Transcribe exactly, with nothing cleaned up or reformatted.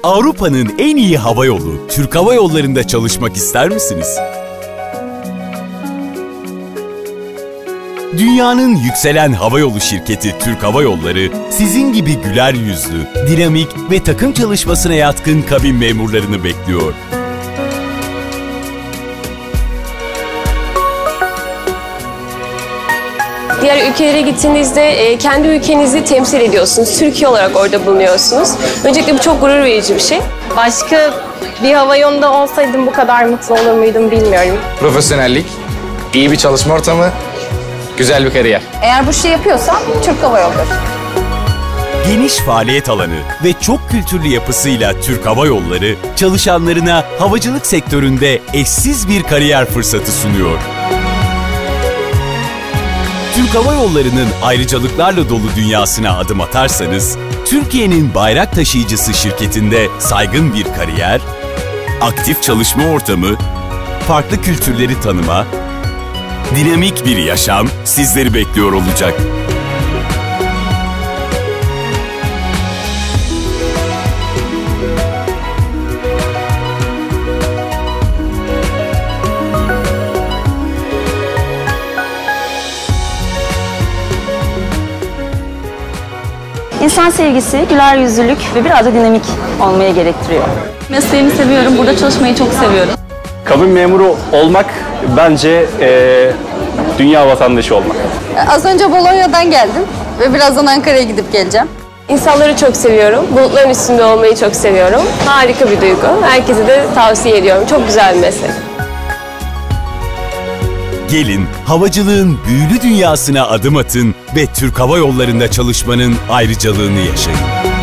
Avrupa'nın en iyi havayolu Türk Hava Yolları'nda çalışmak ister misiniz? Dünyanın yükselen havayolu şirketi Türk Hava Yolları, sizin gibi güler yüzlü, dinamik ve takım çalışmasına yatkın kabin memurlarını bekliyor. Diğer ülkelere gittiğinizde kendi ülkenizi temsil ediyorsunuz. Türkiye olarak orada bulunuyorsunuz. Öncelikle bu çok gurur verici bir şey. Başka bir havayolunda olsaydım bu kadar mutlu olur muydum bilmiyorum. Profesyonellik, iyi bir çalışma ortamı, güzel bir kariyer. Eğer bu şeyi yapıyorsam Türk Hava Yolları. Geniş faaliyet alanı ve çok kültürlü yapısıyla Türk Hava Yolları, çalışanlarına havacılık sektöründe eşsiz bir kariyer fırsatı sunuyor. Türk Hava Yolları'nın ayrıcalıklarla dolu dünyasına adım atarsanız, Türkiye'nin bayrak taşıyıcısı şirketinde saygın bir kariyer, aktif çalışma ortamı, farklı kültürleri tanıma, dinamik bir yaşam sizleri bekliyor olacak. İnsan sevgisi, güler yüzlülük ve biraz da dinamik olmaya gerektiriyor. Mesleğimi seviyorum, burada çalışmayı çok seviyorum. Kabin memuru olmak bence e, dünya vatandaşı olmak. Az önce Bolonya'dan geldim ve birazdan Ankara'ya gidip geleceğim. İnsanları çok seviyorum. Bulutların üstünde olmayı çok seviyorum. Harika bir duygu. Herkese de tavsiye ediyorum. Çok güzel bir meslek. Gelin, havacılığın büyülü dünyasına adım atın ve Türk Hava Yolları'nda çalışmanın ayrıcalığını yaşayın.